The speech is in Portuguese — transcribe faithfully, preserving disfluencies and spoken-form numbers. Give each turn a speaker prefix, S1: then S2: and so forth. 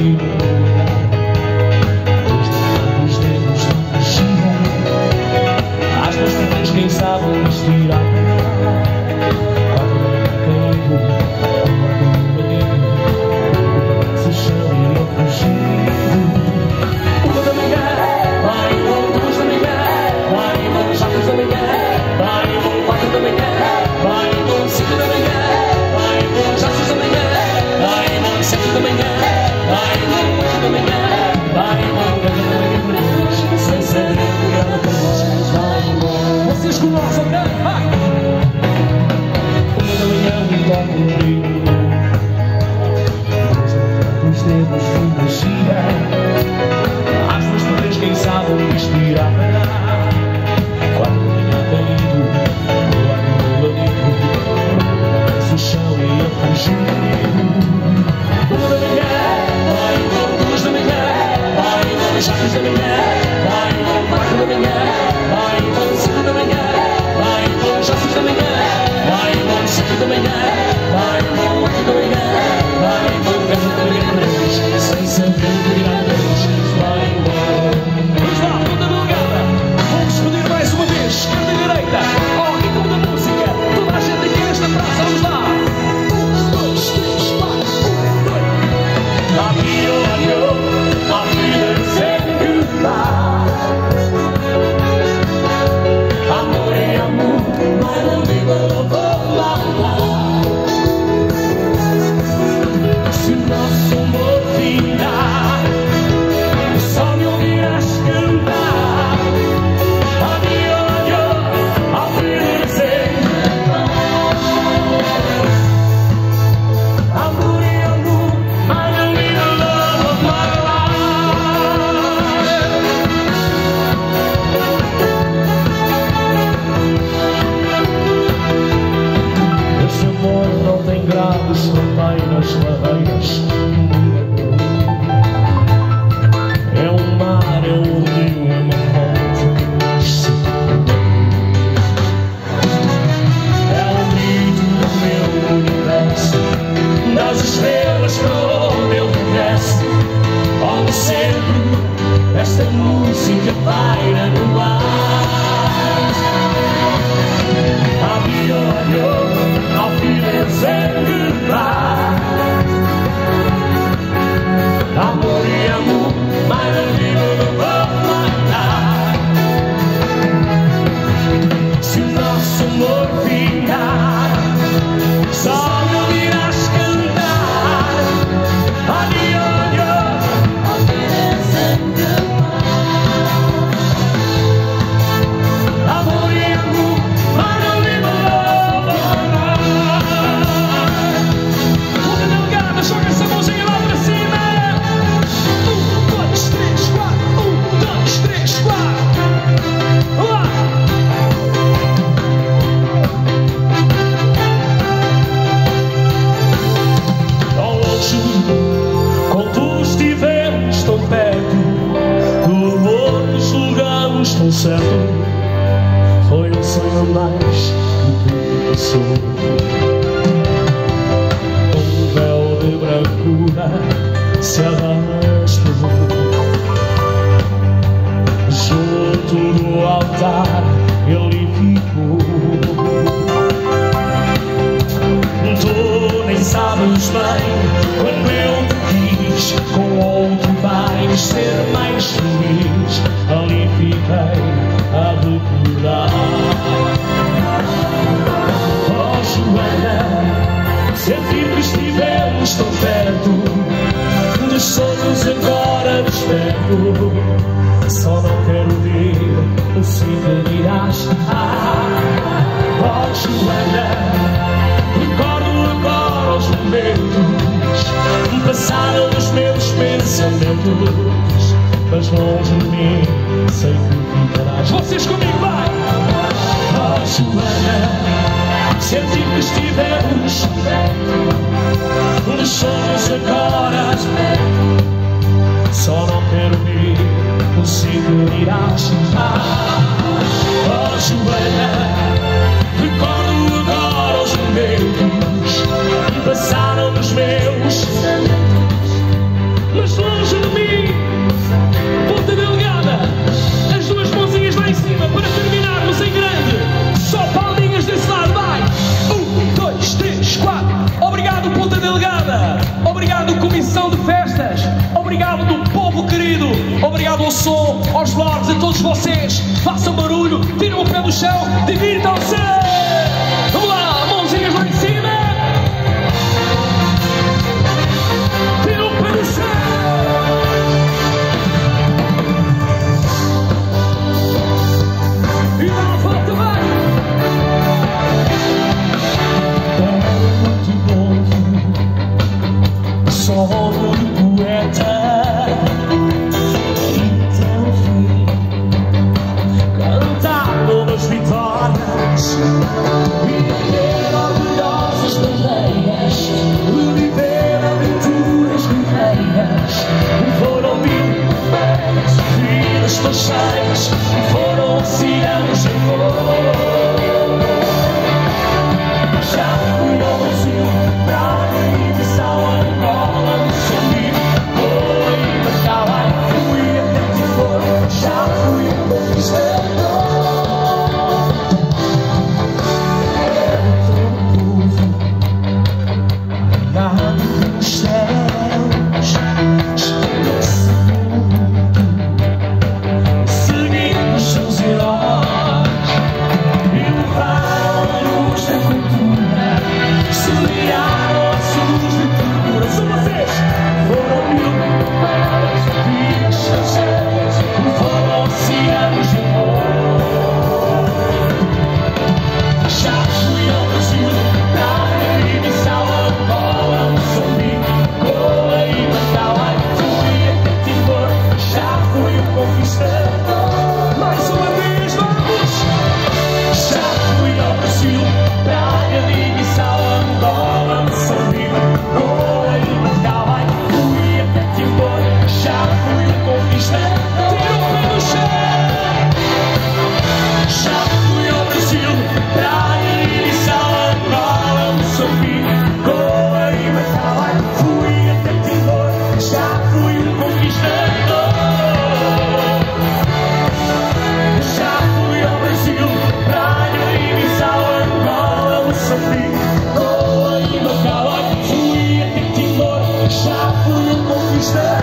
S1: comigo. Os dedos não mexia, às duas pernas quem sabe estirar. Quatro caído, um batido, se chão e eu fugido. Uma da manhã, vai e vou, duas da manhã, vai e vou, já três da manhã, vai e vou, quatro da manhã, vai e vou, cinco da manhã, vai e vou, já seis da manhã, vai e vou, sete da manhã, vai e vou, oito da manhã, vai e vou, dez da manhã para trás, sem saber o que ela fez, vai e vou. Vocês com nós, ok? Vai! Uma da manhã, um toque no brilho, os dedos de magia, às duas por três quem sabe inspirar. Quatro da manhã caído, o ar no amigo, se o chão e eu fugido. Uma da manhã, vai e vou, duas da manhã, vai e vou, já três da manhã, vai e vou, quatro da manhã, vai e vou, cinco da manhã, vai e vou, já seis da manhã, vai e vou, sete da manhã, vai e vou, oito da manhã, vai e vou, dez da manhã para trás, sem saber virar três, vai e vou. Vamos lá, ponta delegada, vamos escolher mais uma vez, esquerda e direita, ao ritmo da música, toda a gente aqui nesta praça, vamos lá. Um, dois, três, quatro, um, dois. Amigo, amigo, a vida sem goodbye. Amor é amor, mas não digo eu vou lá. Se o nosso amor finar, só me ouvirás cantar. Amigo, amigo, a vida sem amor é amor, mas não digo eu vou lá. Esse amor não tem graves, não vai nas barreiras. É um mar, é um rio, é uma fonte. É o mito do meu universo, das estrelas para onde ele desce. Onde sempre esta música paira no ar. Amigo, amigo, ao viver sem goodbye. Amor e amor, mas não digo não vou matar. Se o nosso amor ficar, só me ouvirás cantar. Adiós, adiós, ao viver sem goodbye. Amor e amor, mas não digo não vou matar. Ponta delegada, joga essa mãozinha lá para cima. Um, dois, três, quatro. Um, dois, três, quatro. Vamos lá. Tão longe, quando tu estivemos tão perto, do amor nos julgamos tão certo. Foi um sonho a mais que tudo passou. Um véu de brancura se arrastou junto do altar, ele ficou. Tu nem sabes bem, quando eu te quis, com outro vais ser mais feliz. Ali fiquei a recordar. Oh Joana, senti que estivemos tão perto, dos sonhos agora desperto. Só não quero ver se me dirás. Oh Joana, recordo agora os momentos, passaram os meus pensamentos, mas longe de mim sei que ficarás. Vocês comigo, vai! Oh Joana, senti que estivemos nos sonhos agora. Só não quero ver se me dirás. Oh Joana, recordo agora os momentos, passaram os meus, mas som aos vlogs de todos vocês. Façam barulho, tirem o pé do chão, divirtam-se! Vamos lá, mãozinhas lá em cima! Tirem o pé do chão! E dá a volta, vai! Só do poeta. Viver orgulhosas bandeiras, viver aventuras guerreiras. Foram mil velhas, vidas tão cheias, foram oceanos em cor. Já fui ao Brasil, Praga e Bissau, Angola, Moçambique, Goa e Macau. Fui até Timor, já fui um conquistador. Mais uma vez, vamos! Já fui ao Brasil, Praga e Bissau, Angola, Moçambique, Goa e Macau. Fui até Timor, já fui um conquistador. Tira o pé do chão! Já fui ao Brasil, Praga e Bissau, Angola, Moçambique, Goa e Macau. Fui até Timor, já fui um conquistador. Goa e Macau, fui até Timor, já fui um conquistador.